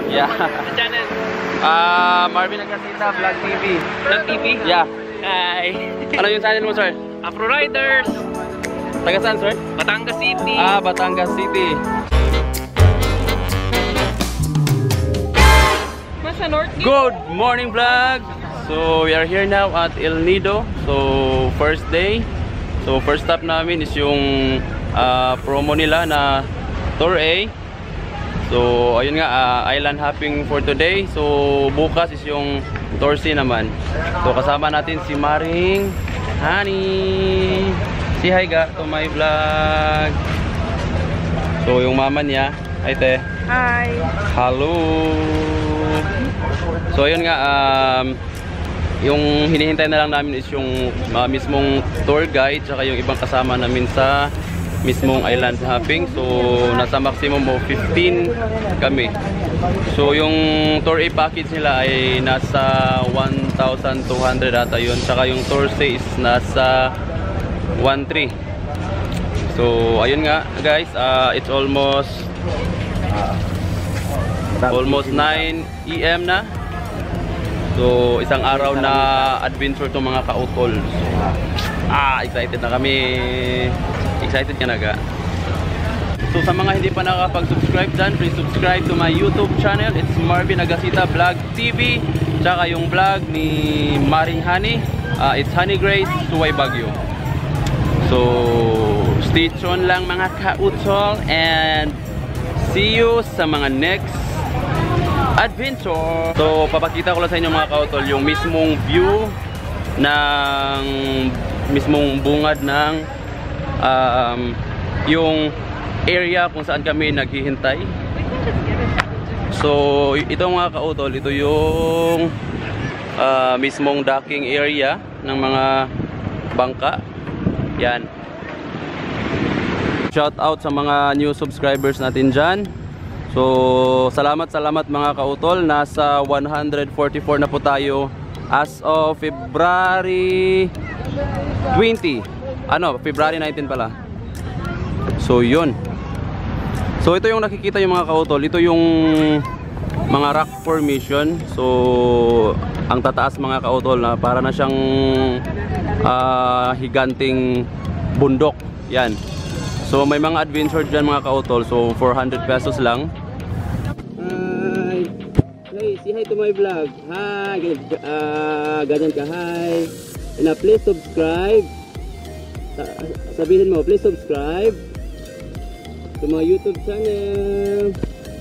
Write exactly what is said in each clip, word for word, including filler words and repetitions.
Yeah. Sa channel? Ah, uh, Marvin Agasita, Vlog T V. Vlog T V? Yeah. Hi. Ano yung channel mo, sir? Afro Riders. Taga saan, sir? Batangas City. Ah, Batangas City. Nasa North. Good morning, vlog. So we are here now at El Nido. So first day. So first stop namin is yung uh, promo nila na Tour A. So ayun nga, uh, island hopping for today. So bukas is yung Tour C naman. So kasama natin si Maring Honey. Say hi ga to my vlog. So yung mama niya, hi te. Hi. Hello. So ayun nga, um, yung hinihintay na lang namin is yung uh, mismong tour guide tsaka yung ibang kasama namin sa mismong island hopping. So nasa maximum of fifteen kami. So yung tour A package nila ay nasa one thousand two hundred ata yun. Tsaka yung tour C is nasa one three. So ayun nga guys, uh, it's almost uh, almost nine A M na. So isang araw na adventure to mga kautol. So, ah, excited na kami. Excited ka na ga? So sa mga hindi pa nakapag-subscribe dyan, please subscribe to my YouTube channel. It's Marvin Agasita Vlog T V. Tsaka yung vlog ni Maring Honey, uh, it's Honey Grace Suway Baguio. So stay tuned lang mga kautol, and see you sa mga next adventure. So papakita ko lang sa inyo mga kautol yung mismong view ng mismong bungad ng um, yung area kung saan kami naghihintay. So ito mga kautol, ito yung uh, mismong docking area ng mga bangka. Yan. Shout out sa mga new subscribers natin dyan. So salamat salamat mga kautol. Nasa one hundred forty-four na po tayo as of February twenty. Ano, February nineteen pala. So yun. So ito yung nakikita yung mga kautol. Ito yung mga rock formation. So ang tataas mga kautol na para na siyang uh, higanting bundok. Yan. So may mga adventure dyan mga kautol. So four hundred pesos lang. Hi. Hey, say hi to my vlog. Hi. Uh, ganyan ka. Hi. And uh, please subscribe. Sabihin mo, please subscribe to my YouTube channel.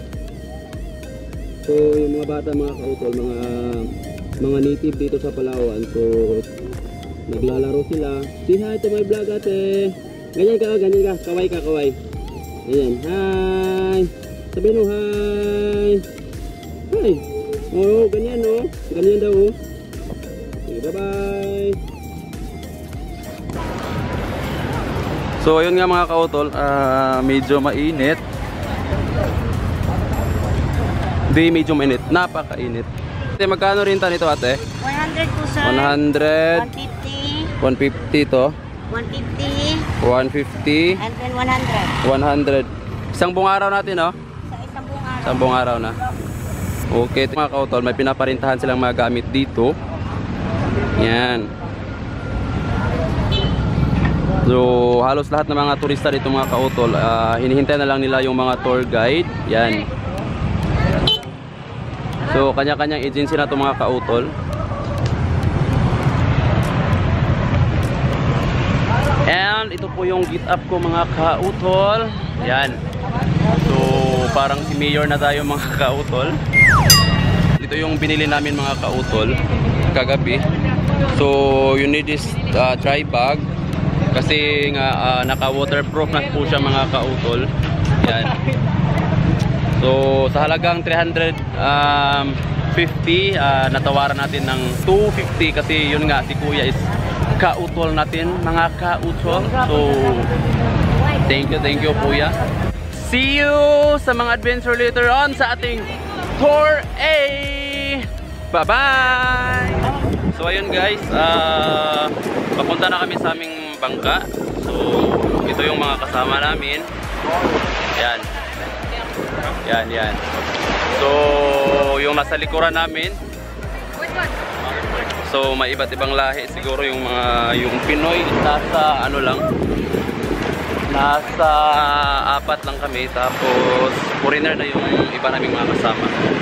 So yung mga bata mga kautol, mga mga native dito sa Palawan. So naglalaro sila. Say hi to my vlog ate. Ganyan ka, ganyan ka, kaway ka, kaway. Ganyan, hi. Sabihin mo, hi. Hi. Oh, ganyan no. Ganyan daw. Okay, bye-bye. So, ayun nga mga kautol, uh, medyo mainit. Hindi, medyo mainit. Napakainit. Magkano rin ta nito ate? one hundred po sir. one hundred. one fifty. one fifty to. one fifty. one fifty. And then one hundred. one hundred. Isang buong araw natin, no? Sa isang buong araw. Isang buong araw na. Okay, mga kautol, may pinaparintahan silang mga gamit dito. Yan. So, halos lahat ng mga turista dito mga kautol, uh, hinihintay na lang nila yung mga tour guide. Yan. So, kanya-kanyang agency na ito mga kautol. And ito po yung get up ko mga kautol. Yan. So parang si Mayor na tayo mga kautol. Ito yung binili namin mga kautol kagabi. So you need this uh, dry bag. Kasi nga uh, naka waterproof na po siya mga kautol. Yan. So sa halagang three hundred fifty uh, natawaran natin ng two fifty. Kasi yun nga, si kuya is kautol natin mga kautol. So thank you, thank you kuya. See you sa mga adventure later on sa ating Tour A. Bye bye. So ayun guys, uh, papunta na kami sa aming bangka. So ito yung mga kasama namin. Yan. Yan, yan. So, yung nasa likuran namin, so may iba't ibang lahi siguro yung mga yung Pinoy nasa ano lang, nasa apat lang kami, tapos foreigner na yung iba naming mga kasama.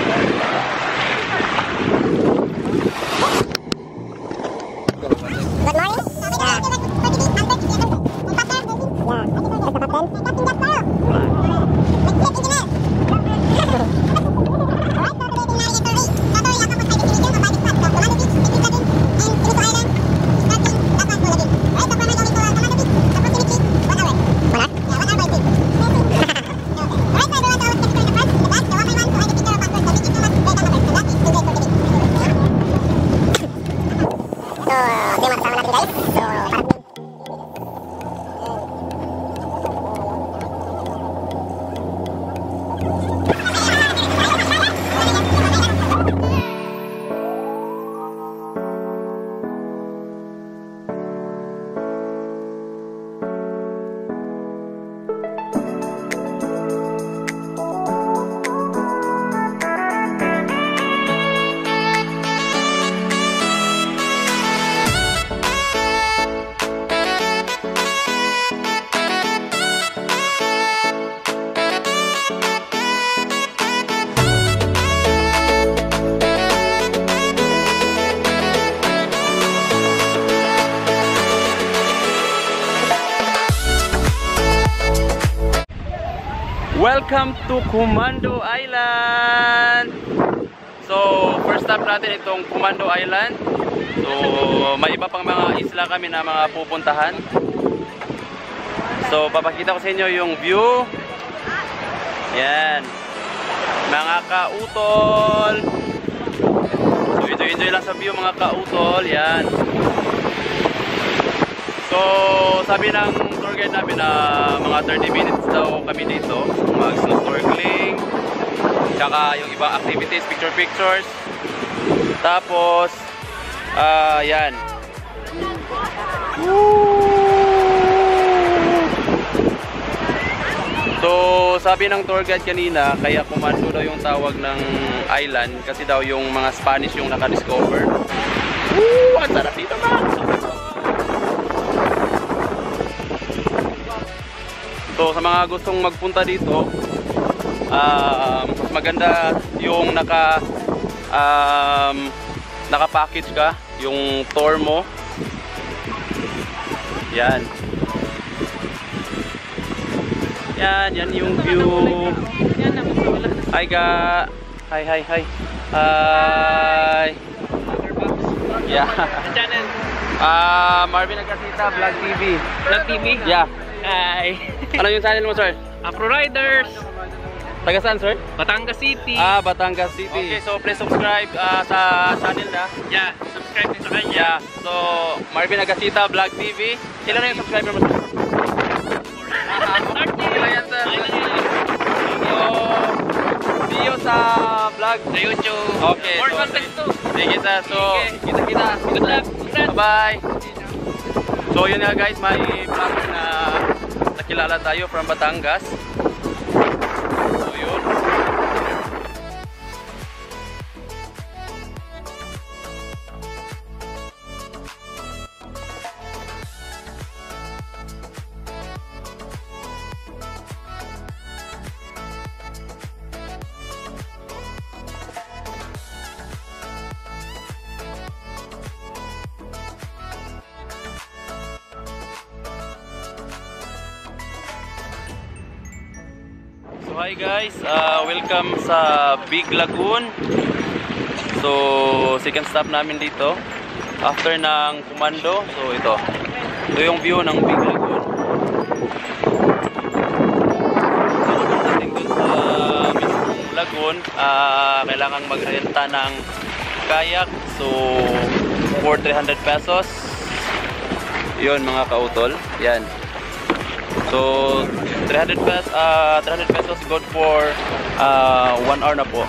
Welcome to Komando Island! So, first stop natin itong Komando Island. So, may iba pang mga isla kami na mga pupuntahan. So, papakita ko sa inyo yung view. Yan. Mga kautol. So, enjoy-enjoy lang sa view mga kautol. Yan. So, sabi ng tour guide namin na mga thirty minutes daw kami dito. Mag-snorkeling. Tsaka yung ibang activities, picture pictures. Tapos, ah, uh, yan. So, sabi ng tour guide kanina, kaya Komando daw yung tawag ng island kasi daw yung mga Spanish yung nakadiscover. Woo! Ang sarap dito man! So, sa mga gustong magpunta dito, uh, mas maganda yung naka um, naka-package ka, yung tour mo. Yan. Yan, yan yung view. Hi ga. Hi, hi, hi. Hi. Yeah. Channel. Ah, uh, Marvin Agasita, Vlog T V. Vlog T V? Yeah. Hi. Ano yung channel mo, sir? Afro Riders. Taga saan, sir? Batangas City. Ah, Batangas City. Okay, so please subscribe uh, sa channel na. Yeah, subscribe din sa kanya. Yeah. So, Marvin Agasita, Vlog T V. Ilan na yung subscriber mo, sir? Ilan yan, sir? So, see you sa vlog. Sa YouTube. Okay. More So, content to. sige, sir. So, kita-kita. Good luck. Congrats. Bye-bye. So, yun nga guys, may vlogger na nakilala tayo from Batangas. So, yun. So hi guys, uh, welcome sa Big Lagoon. So second stop namin dito after ng Komando. So ito, ito yung view ng Big Lagoon. So pagdating dun sa mismong lagoon, uh, kailangan magrenta ng kayak. So for three hundred pesos. Yun mga kautol, yan. So three hundred pesos, uh, three hundred pesos good for uh, one hour na po.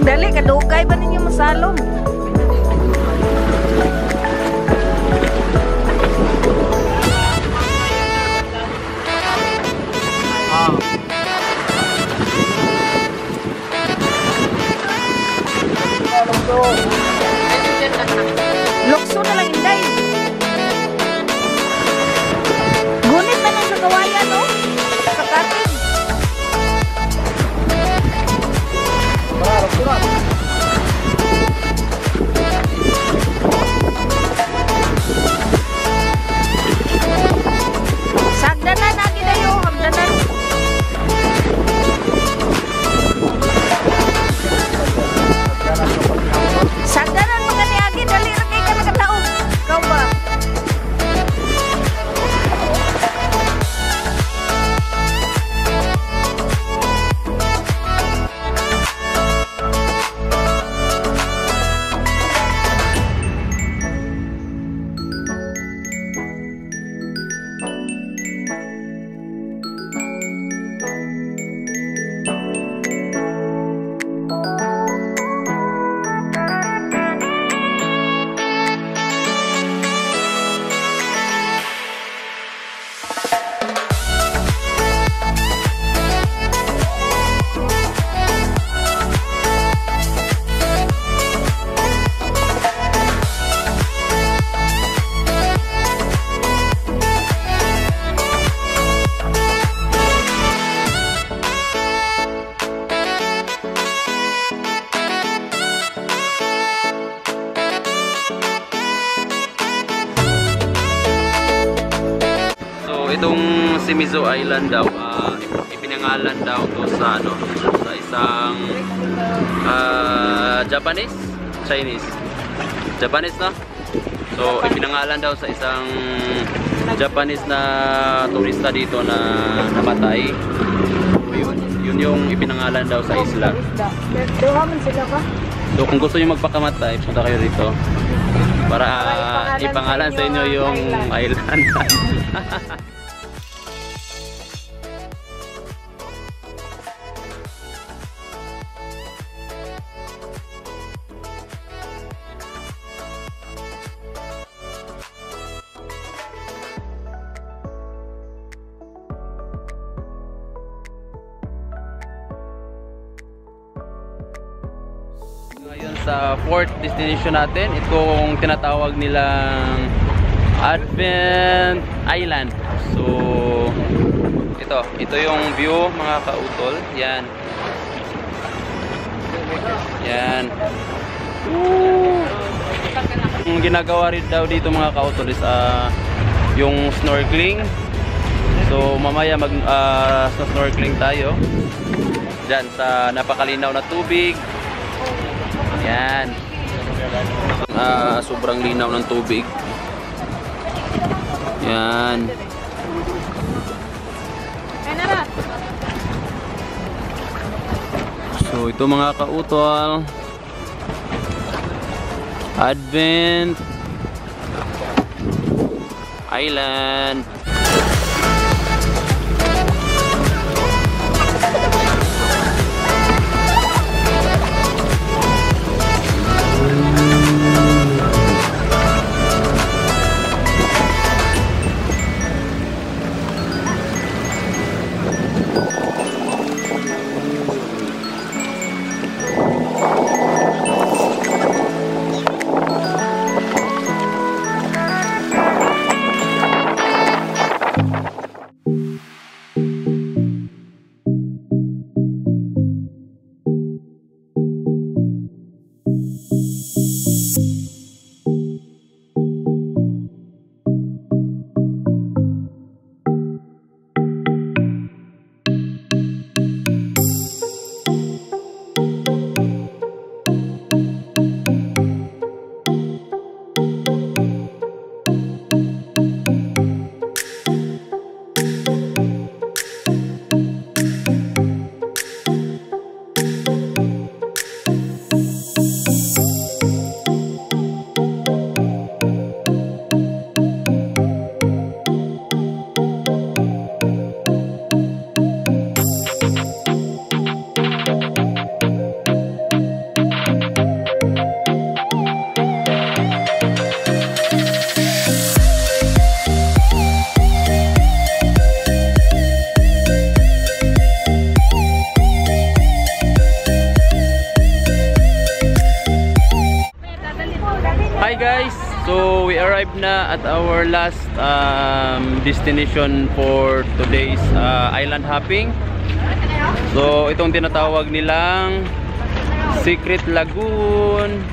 Dali, kadugay ba ninyo masalom? Lukso na lang, Inday. Gunit na lang sa kawayan, no? Sa katin. Sagdanan lagi na yun, hagdanan. Sagdanan mga niagi, dali rin kayo ka nakatao. Ikaw ba? Itong si Mizo Island daw, uh, ipinangalan daw to sa ano, sa isang uh, Japanese, Chinese, Japanese na. So ipinangalan daw sa isang Japanese na turista dito na namatay. So, yun, yun yung ipinangalan daw sa isla. So kung gusto niyo magpakamatay, punta kayo dito para uh, ipangalan sa inyo yung island. Ngayon sa fourth destination natin, itong tinatawag nilang Advent Island. So ito, ito yung view mga kautol. Yan. Yan. Woo! Ang ginagawa rin daw dito mga kautol is uh, yung snorkeling. So mamaya mag uh, snorkeling tayo dyan sa napakalinaw na tubig. Yan. Ah, sobrang linaw ng tubig. Yan. So ito mga kautol, Advent Island. So we arrived na at our last um, destination for today's uh, island hopping. So itong tinatawag nilang Secret Lagoon.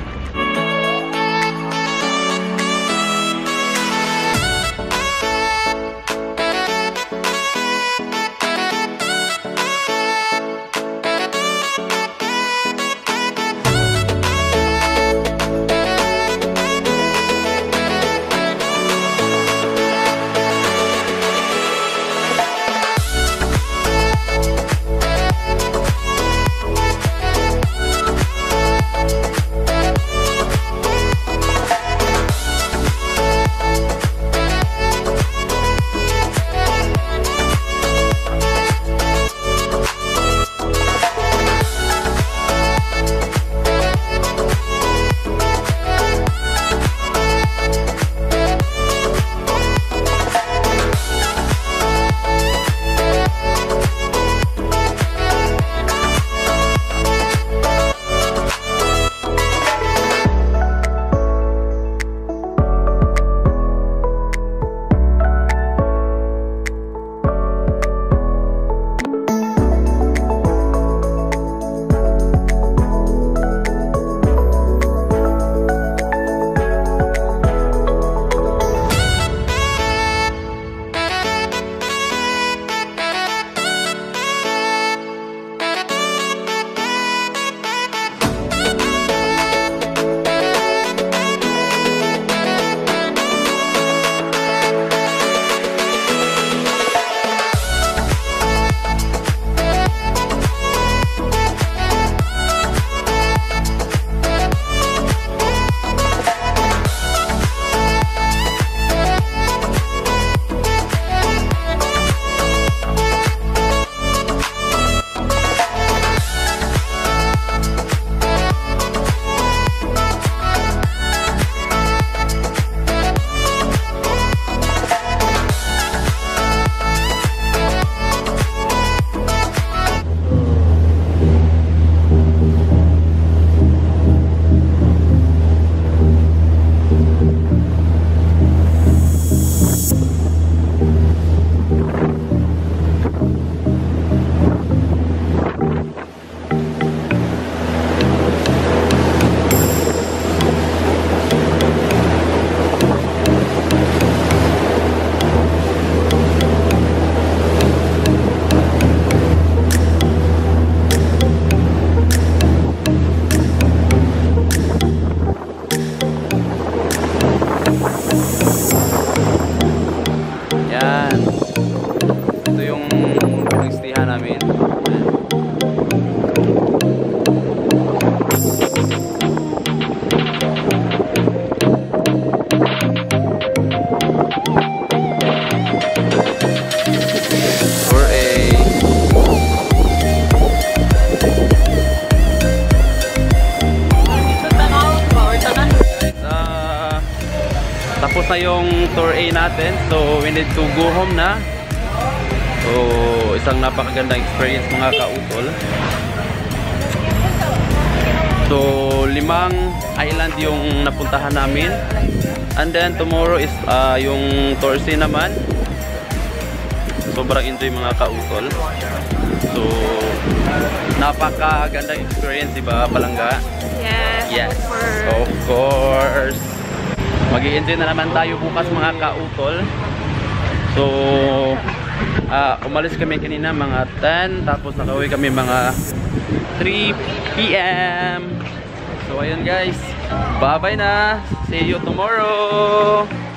Tapos na yung tour A natin, so we need to go home na. So isang napakagandang experience mga kautol. So limang island yung napuntahan namin, and then tomorrow is uh, yung tour C naman. Sobrang enjoy mga kautol. So napakagandang experience, diba Palangga? Yes, Yes, of course. of course. Mag-i-enjoy na naman tayo bukas mga kautol. So uh, umalis kami kanina mga ten, tapos nakauwi kami mga three P M So ayun guys, bye bye na, see you tomorrow.